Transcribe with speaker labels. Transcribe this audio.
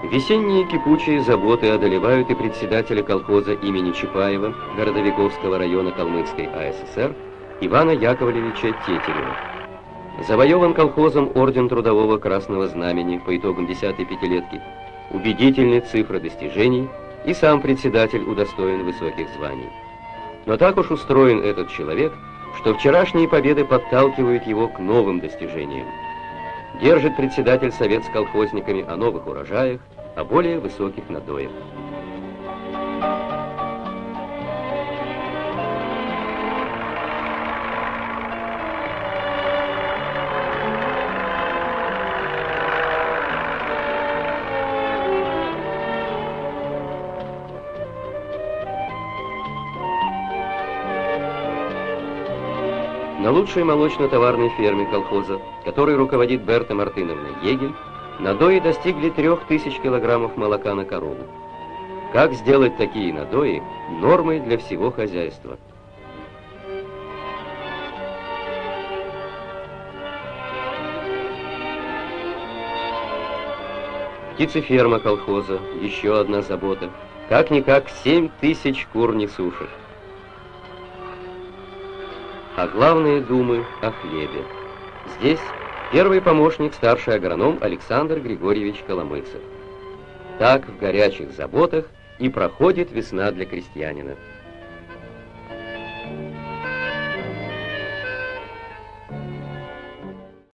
Speaker 1: Весенние кипучие заботы одолевают и председателя колхоза имени Чапаева Городовиковского района Калмыцкой АССР Ивана Яковлевича Тетерева. Завоеван колхозом орден Трудового Красного Знамени по итогам 10-й пятилетки, убедительны цифры достижений, и сам председатель удостоен высоких званий. Но так уж устроен этот человек, что вчерашние победы подталкивают его к новым достижениям. Держит председатель совет с колхозниками о новых урожаях, о более высоких надоях. На лучшей молочно-товарной ферме колхоза, которой руководит Берта Мартыновна Егель, надои достигли 3000 килограммов молока на корову. Как сделать такие надои нормой для всего хозяйства? Птицеферма колхоза, еще одна забота. Как-никак 7000 кур несушек. А главные думы о хлебе. Здесь первый помощник, старший агроном Александр Григорьевич Коломыцев. Так в горячих заботах и проходит весна для крестьянина.